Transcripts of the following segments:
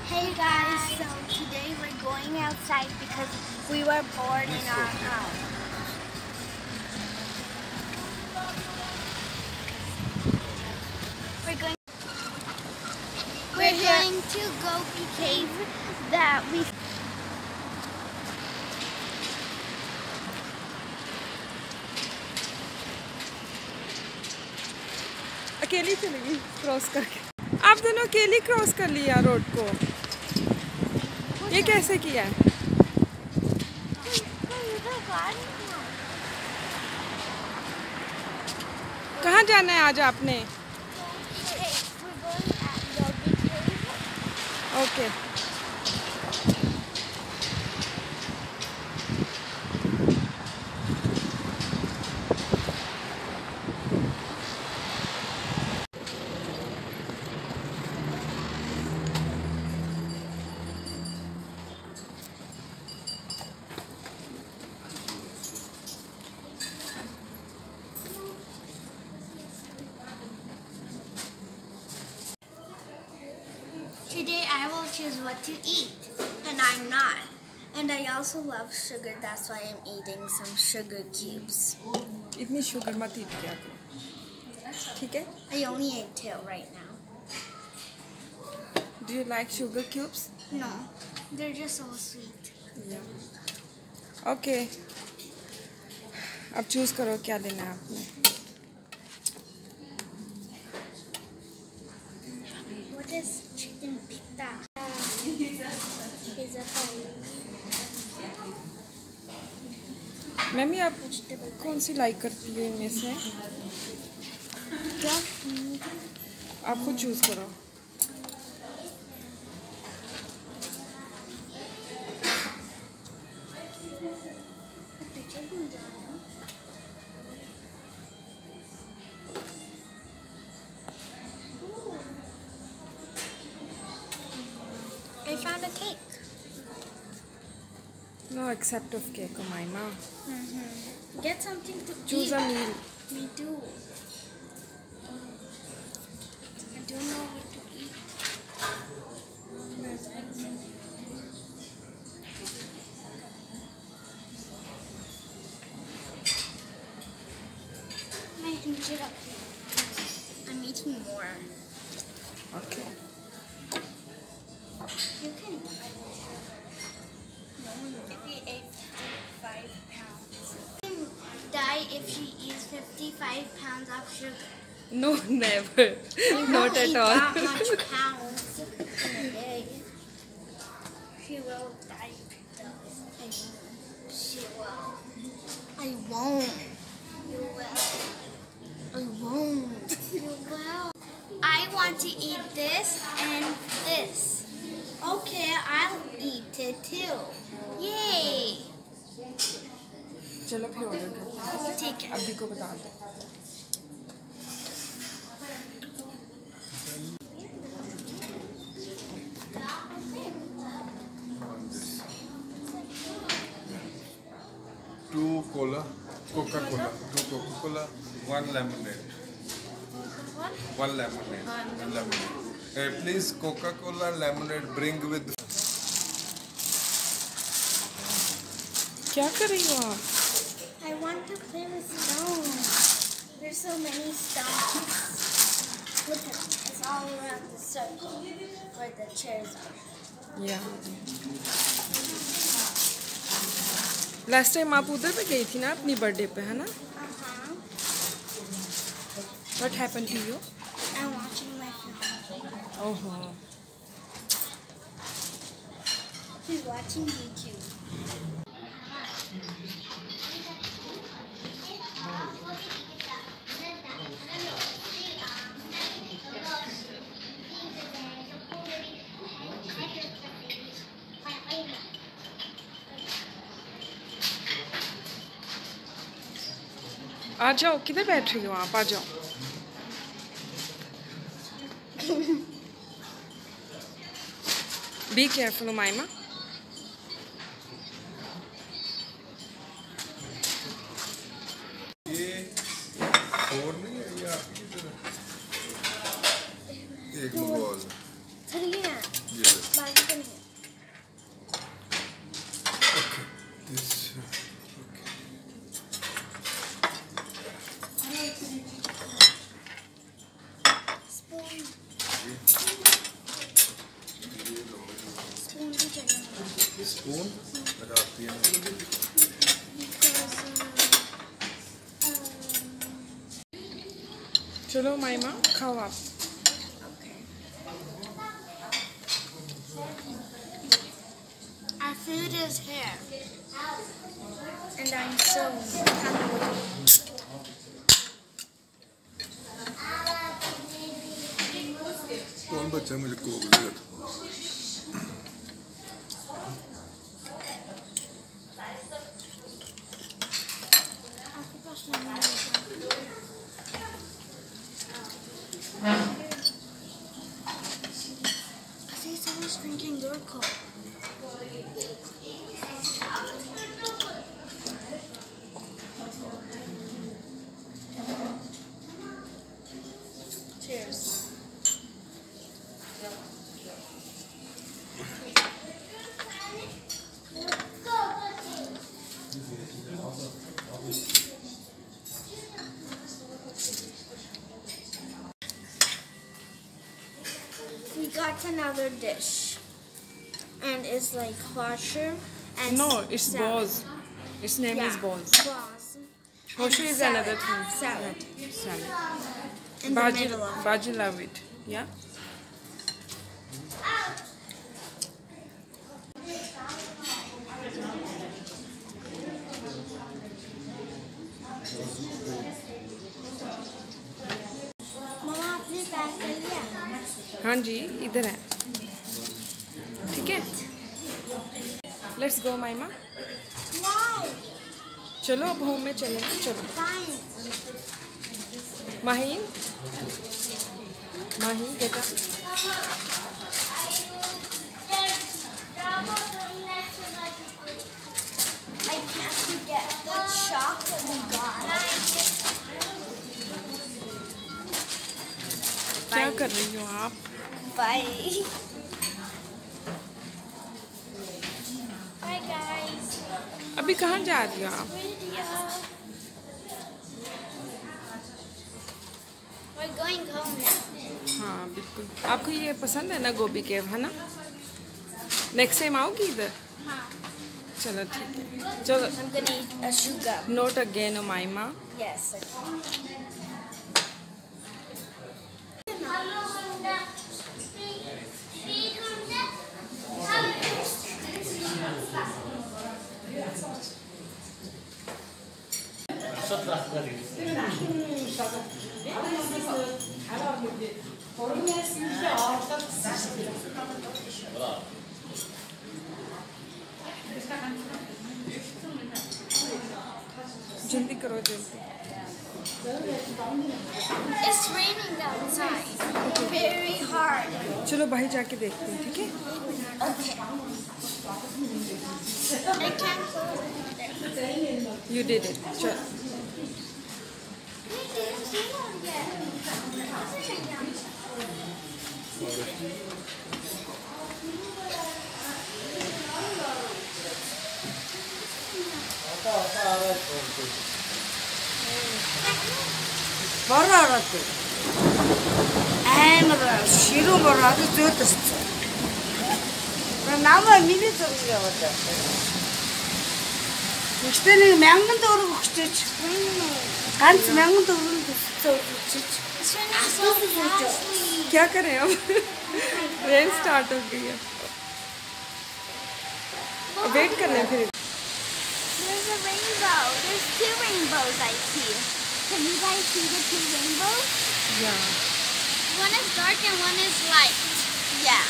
Hey guys, so today we're going outside because we were bored in our house. We're going to Gobi Cave that we अकेली चलेगी cross करके। आप दोनों अकेली cross कर लिया रोड को। ये कैसे किया है? कहाँ जाना है आज आपने? Okay. Today I will choose what to eat, and I'm not. And I also love sugar, that's why I'm eating some sugar cubes. इतनी शुगर मत eat किया करो, ठीक है? I only ate 2 right now. Do you like sugar cubes? No, they're just so sweet. Yeah. Okay. अब choose करो क्या लेना है आपने. What is chicken pita? Pizza pie. मम्मी आप कौन सी लाइक करती हो इनमें से? क्या? आप खुद चूज करो. I found a cake. No accept of cake, Maima. Get something to Choose eat. a meal. Me too. I don't know what to eat. I hinge it up here. I'm eating more. Okay. You can if you ate 55 pounds. Die if she eats 55 pounds of sugar. No, never. Not Eat at all. that much pounds in a day. She will die. She will. I won't. You will. I won't. You will. I want to eat this and this. Okay, I'll eat it too. Yay! चलो फिर order करते हैं. ठीक है. अभी को बता दो. Two Coca-Cola, 2 Coca-Cola, 1 lemonade. One lemonade. Please, Coca-Cola lemonade bring with. क्या कर रही हो आप? I want to play with stones. There's so many stones. Look at it. It's all around the circle where the chairs are. Yeah. Last time आप उधर पे गई थी ना अपनी बर्थडे पे, है ना? What happened to you? I'm watching my film. Oh. She's watching YouTube. आ जाओ, किधर बैठ रही हो आप? आ जाओ. Be careful, Maima. ये 4 नहीं है ये आपकी तरह. एक मंगवा लो. Three. ये लो. स्पून लगाती है चलो माइमा खाओ आप Our food is here. And I'm so hungry. कौन बच्चा मुझे कोक दे I see someone's drinking their coke. Cheers. We got another dish, and it's like kosher and No, it's salad. Boz. Its name is Boz. Boz. Kosher And is salad. another thing. Salad. Salad. In the middle of it. Baji love it. Yeah. Mama, आपने pack कर लिया? हाँ जी इधर है ठीक है let's go माइमा Wow. चलो अब होम में चले चलो Fine. माहीन माहीन बेटा I can't forget the chocolate we got. क्या कर रही हो आप Bye. Bye guys. अभी कहाँ जा रही हो आप Video. We're going home now. हाँ बिल्कुल आपको ये पसंद है ना गोबी केव है ना नेक्स्ट टाइम आओगी इधर चलो ठीक है चलो I'm gonna eat a sugar. Not again माइमा Yes. जल्दी करो जल्दी It's raining outside. Very hard. चलो भाई जाके देखते हैं ठीक है Okay. I can't go there. You did it चलो We didn't see one yet. Bara arattı. Emre, şiru baradı dötüstü. Nama mini duruyor orada. İşte ne memnun doğru kuştu. Ganz memnun doğru kuştu. It's raining so fast. क्या करें अब rain start हो गई है wait कर लें फिर There's a rainbow. There's two rainbows I see. Can you guys see the two rainbows? या One is dark and one is light. Yeah.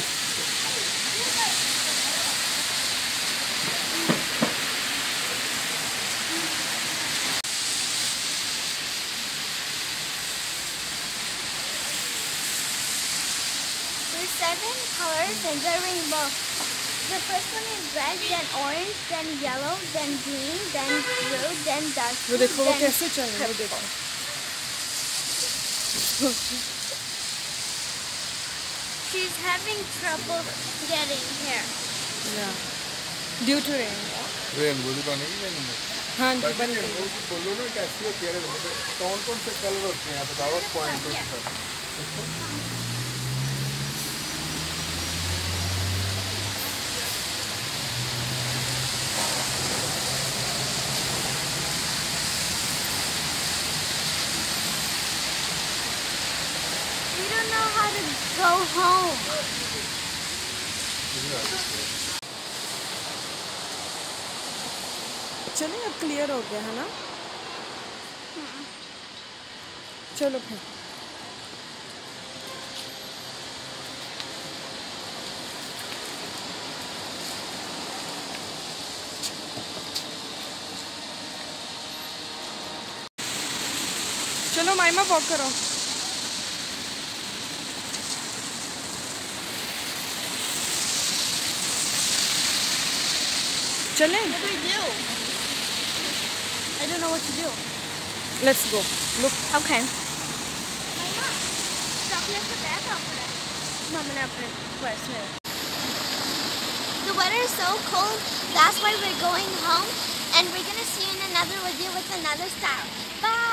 There's 7 colors in the rainbow. The first one is red, then orange, then yellow, then green, then blue, then dark वो blue, देखो वो then कैसे चल रहा है वो देखो she's having trouble getting here. या ड्यू टू रेन रेनबो की बनेगी रेनबो हाँ जी बन गई रेनबो की बोलो ना कैसी होती है रेनबो कौन कौन से कलर होते हैं बताओ पॉइंट Go home. चलिए अब क्लियर हो गया है ना? चलो फिर। चलो माइमा वॉक करो। चलें? What do we do? I don't know what to do. Let's go. Look. Okay. Chocolate का बैग आपने? मैंने अपने पर्स में। The weather is so cold. That's why we're going home, and we're gonna see you in another video with another style. Bye.